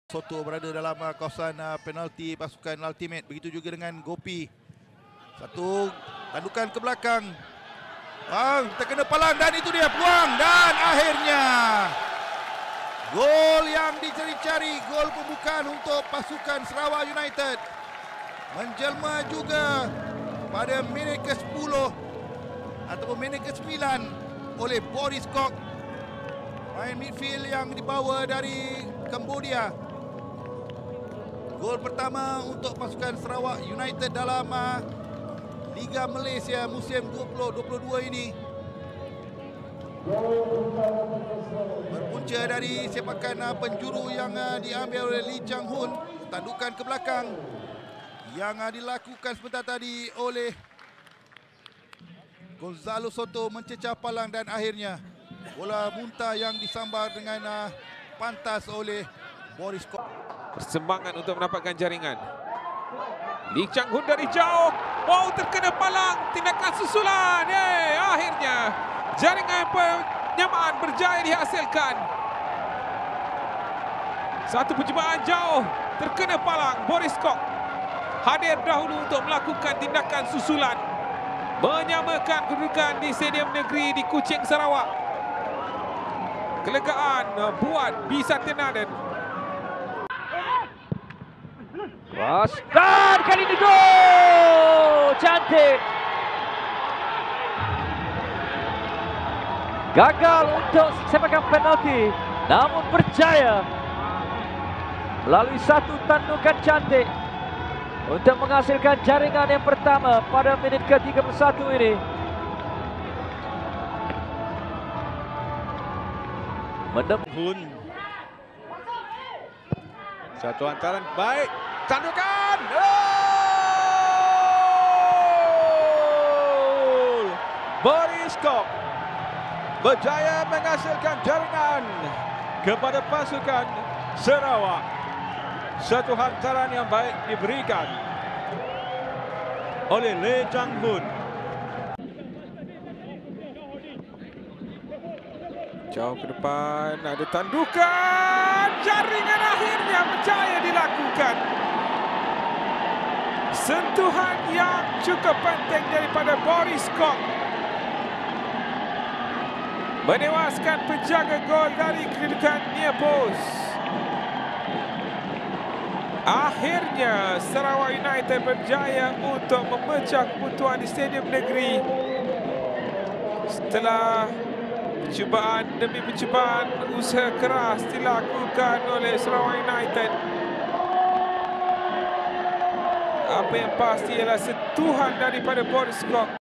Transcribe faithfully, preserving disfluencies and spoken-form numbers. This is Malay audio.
Soto berada dalam uh, kawasan uh, penalti pasukan Ultimate. Begitu juga dengan Gopi. Satu tandukan ke belakang. Bang, terkena palang dan itu dia peluang. Dan akhirnya gol yang dicari-cari. Gol pembukaan untuk pasukan Sarawak United. Menjelma juga pada minit ke sepuluh ataupun minit ke sembilan oleh Boris Kok. Main midfield yang dibawa dari Cambodia. Gol pertama untuk pasukan Sarawak United dalam uh, Liga Malaysia musim dua ribu dua puluh dua ini. Berpunca dari sepakan uh, penjuru yang uh, diambil oleh Lee Chang Hun. Tandukan ke belakang yang uh, dilakukan sebentar tadi oleh Gonzalo Soto mencecah palang dan akhirnya bola muntah yang disambar dengan uh, pantas oleh Boris Kok. Persembangan untuk mendapatkan jaringan. Lee Chang Hun dari jauh. Wow, terkena palang. Tindakan susulan. Hey, akhirnya jaringan penyamaan berjaya dihasilkan. Satu percubaan jauh. Terkena palang. Boris Kok hadir dahulu untuk melakukan tindakan susulan. Menyamakan kedudukan di Stadium Negeri di Kuching, Sarawak. Kelegaan buat Bisa Tenaden. Pas dan kali ini gol cantik. Gagal untuk sepakan penalti, namun berjaya melalui satu tandukan cantik untuk menghasilkan jaringan yang pertama pada menit ke tiga puluh satu ini. Menembun satu hantaran baik. Tandukan gol! Boris Kok berjaya menghasilkan jaringan kepada pasukan Sarawak. Satu hantaran yang baik diberikan oleh Lee Chang Hun. Jauh ke depan, ada tandukan. Jaringan akhirnya berjaya dilakukan. Sentuhan yang cukup penting daripada Boris Kok menewaskan penjaga gol dari kedudukan near post. Akhirnya Sarawak United berjaya untuk memecah kebutuhan di Stadium Negeri setelah percubaan demi percubaan, usaha keras dilakukan oleh Sarawak United. Apa yang pasti ialah sentuhan daripada Boris Kok.